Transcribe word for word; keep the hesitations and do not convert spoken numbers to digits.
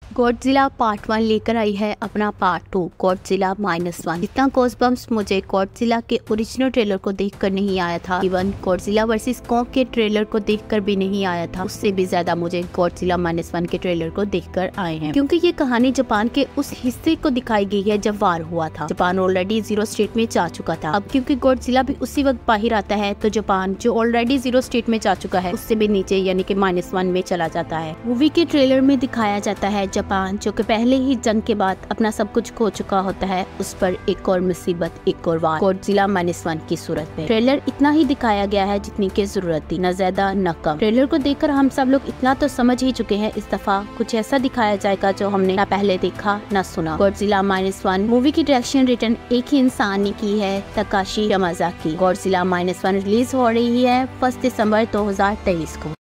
Godzilla part one लेकर आई है अपना part two Godzilla minus one. जितना गॉसबम्प्स मुझे गॉडजिला के ओरिजिनल ट्रेलर को देखकर नहीं आया था, इवन गॉडजिला वर्सेस कॉन्ग के ट्रेलर को देखकर भी नहीं आया था, उससे भी ज्यादा मुझे गॉडजिला माइनस वन के ट्रेलर को देखकर आए हैं। क्योंकि ये कहानी जापान के उस हिस्से को दिखाई गई है जब वार हुआ था। जापान ऑलरेडी जीरो स्टेट में जा चुका था। अब क्योंकि गॉडजिला भी उसी वक्त बाहर आता है तो जापान जो ऑलरेडी जीरो स्टेट में जा चुका है उससे भी नीचे यानी कि माइनस वन में चला जाता है। मूवी के ट्रेलर में दिखाया जाता है जापान जो कि पहले ही जंग के बाद अपना सब कुछ खो चुका होता है, उस पर एक और मुसीबत, एक और वार गॉडजिला माइनस वन की सूरत में। ट्रेलर इतना ही दिखाया गया है जितनी की जरूरत थी, न ज्यादा न कम। ट्रेलर को देखकर हम सब लोग इतना तो समझ ही चुके हैं, इस दफा कुछ ऐसा दिखाया जाएगा जो हमने न पहले देखा न सुना। गॉडजिला माइनस वन मूवी की डायरेक्शन रिटर्न एक ही इंसान ने की है, Takashi Yamazaki. Godzilla minus one release हो रही है फर्स्ट दिसंबर दो हजार तेईस को।